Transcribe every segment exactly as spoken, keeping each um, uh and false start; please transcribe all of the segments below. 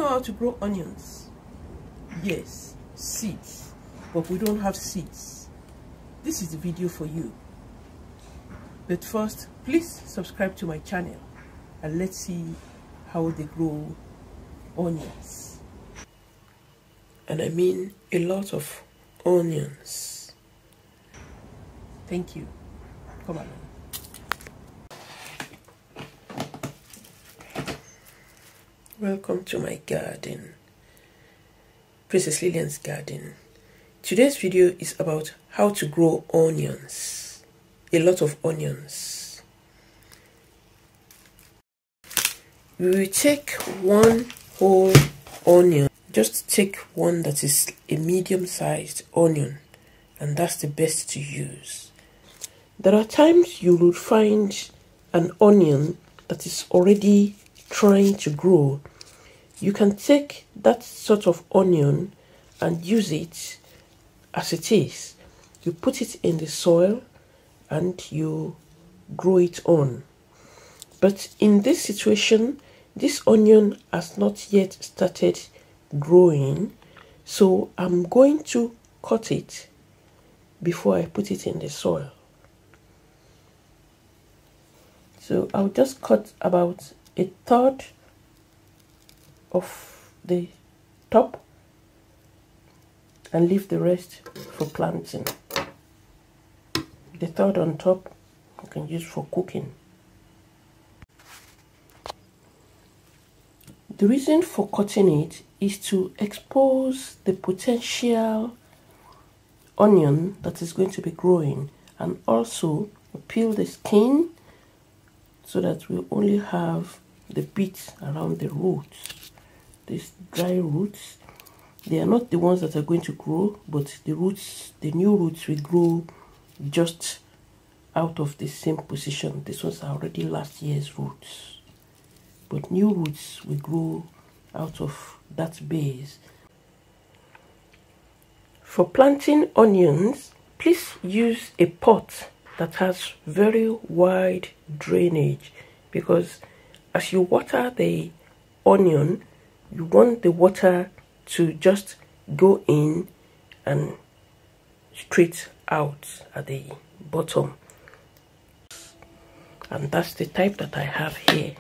know how to grow onions? Yes, seeds, but we don't have seeds. This is the video for you. But first, please subscribe to my channel and let's see how they grow onions. And I mean a lot of onions. Thank you. Come on. Welcome to my garden, Princess Lillian's garden. Today's video is about how to grow onions, a lot of onions. We will take one whole onion, just take one that is a medium-sized onion, and that's the best to use. There are times you will find an onion that is already trying to grow. You can take that sort of onion and use it as it is. You put it in the soil and you grow it on. But in this situation, this onion has not yet started growing, so I'm going to cut it before I put it in the soil. So I'll just cut about a third of the top and leave the rest for planting. The third on top you can use for cooking. The reason for cutting it is to expose the potential onion that is going to be growing, and also peel the skin so that we only have the bits around the roots. These dry roots, they are not the ones that are going to grow, but the roots, the new roots will grow just out of the same position. These ones are already last year's roots, but new roots will grow out of that base. For planting onions, please use a pot that has very wide drainage, because as you water the onion, you want the water to just go in and straight out at the bottom. And that's the type that I have here.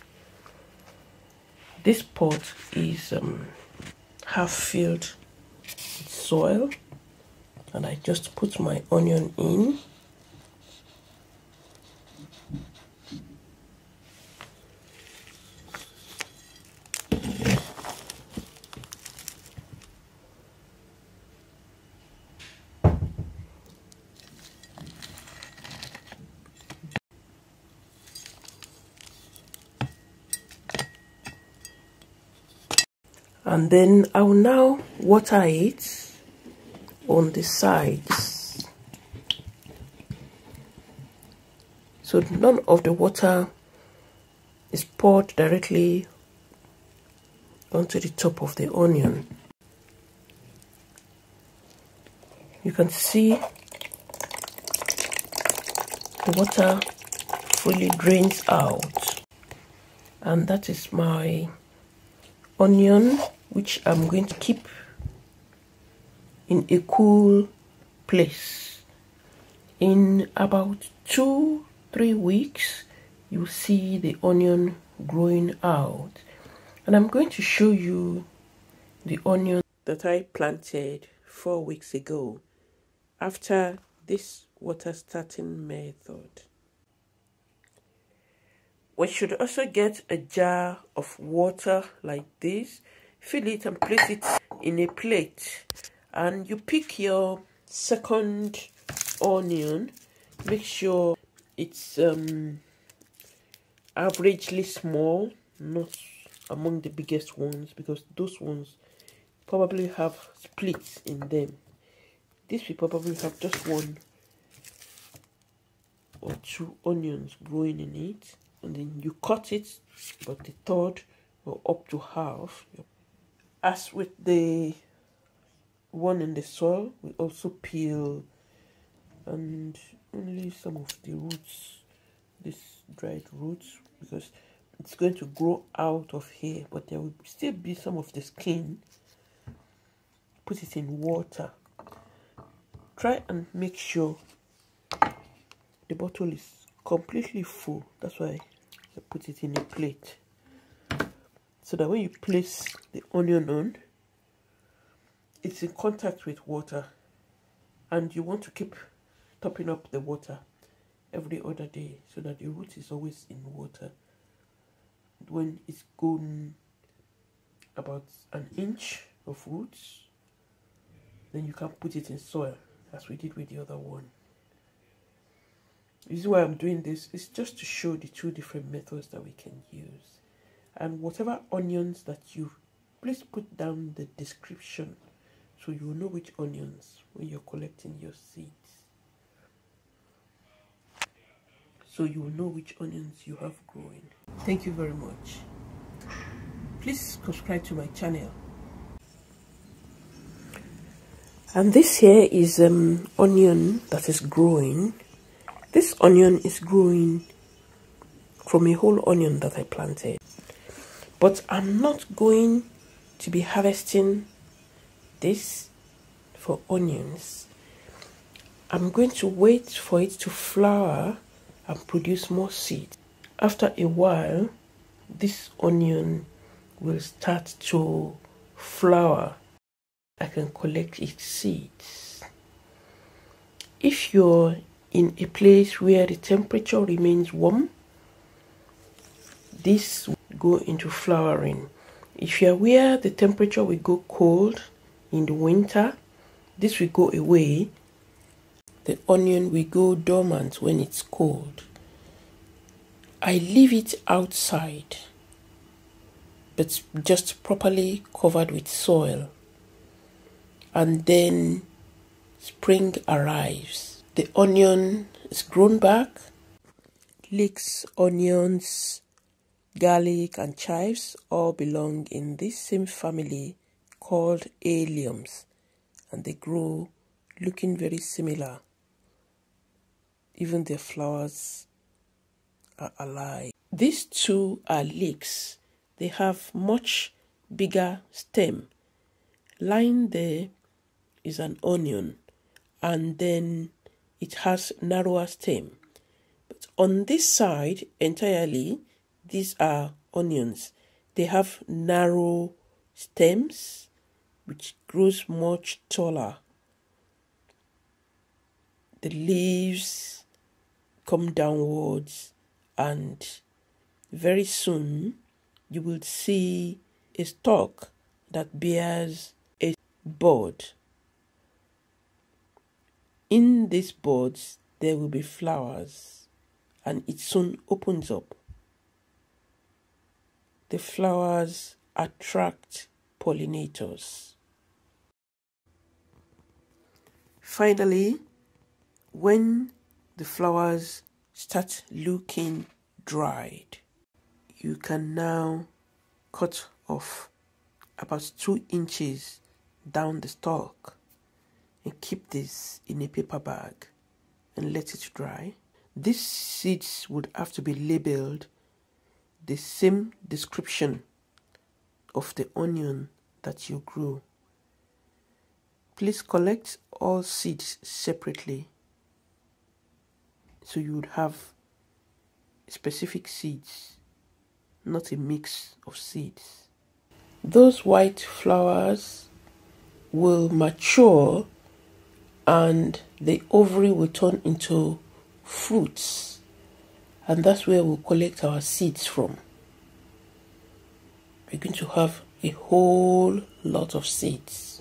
This pot is um, half filled with soil, and I just put my onion in. And then I will now water it on the sides, so none of the water is poured directly onto the top of the onion. You can see the water fully drains out, and that is my onion, which I'm going to keep in a cool place. In about two, three weeks, you'll see the onion growing out. And I'm going to show you the onion that I planted four weeks ago after this water starting method. We should also get a jar of water like this, fill it and place it in a plate, and you pick your second onion. Make sure it's um, averagely small, not among the biggest ones, because those ones probably have splits in them. This will probably have just one or two onions growing in it, and then you cut it about the third or up to half. As with the one in the soil, we also peel and only some of the roots, these dried roots, because it's going to grow out of here, but there will still be some of the skin. Put it in water. Try and make sure the bottle is completely full. That's why I put it in a plate, so that when you place the onion on, it's in contact with water, and you want to keep topping up the water every other day so that the root is always in water. When it's gone about an inch of roots, then you can put it in soil as we did with the other one. The reason why I'm doing this is just to show the two different methods that we can use. And whatever onions that you, please put down the description so you will know which onions when you're collecting your seeds. So you will know which onions you have growing. Thank you very much. Please subscribe to my channel. And this here is um onion that is growing. This onion is growing from a whole onion that I planted. But I'm not going to be harvesting this for onions. I'm going to wait for it to flower and produce more seeds. After a while, this onion will start to flower. I can collect its seeds. If you're in a place where the temperature remains warm, this will go into flowering. If you're where the temperature will go cold in the winter, this will go away. The onion will go dormant when it's cold. I leave it outside, but just properly covered with soil. And then spring arrives. The onion is grown back. Leeks, onions, garlic and chives all belong in this same family called alliums, and they grow looking very similar. Even their flowers are alike. These two are leeks. They have much bigger stem. Lying there is an onion, and then it has narrower stem. But on this side entirely, these are onions. They have narrow stems, which grows much taller. The leaves come downwards, and very soon you will see a stalk that bears a bud. In these buds there will be flowers, and it soon opens up. The flowers attract pollinators. Finally, when the flowers start looking dried, you can now cut off about two inches down the stalk and keep this in a paper bag and let it dry. These seeds would have to be labeled the same description of the onion that you grew. Please collect all seeds separately, so you would have specific seeds, not a mix of seeds. Those white flowers will mature and the ovary will turn into fruits, and that's where we'll collect our seeds from. We're going to have a whole lot of seeds.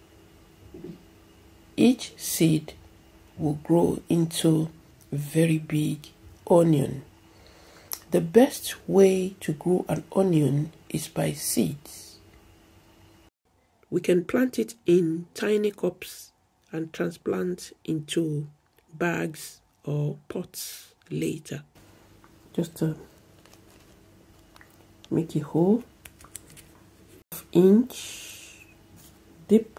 Each seed will grow into a very big onion. The best way to grow an onion is by seeds. We can plant it in tiny cups and transplant into bags or pots later. Just to make a hole, half inch deep,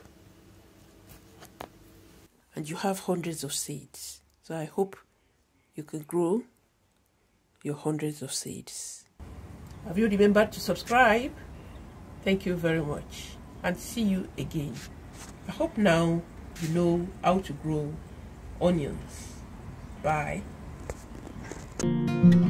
and you have hundreds of seeds. So I hope you can grow your hundreds of seeds. Have you remembered to subscribe? Thank you very much, and see you again. I hope now you know how to grow onions. Bye.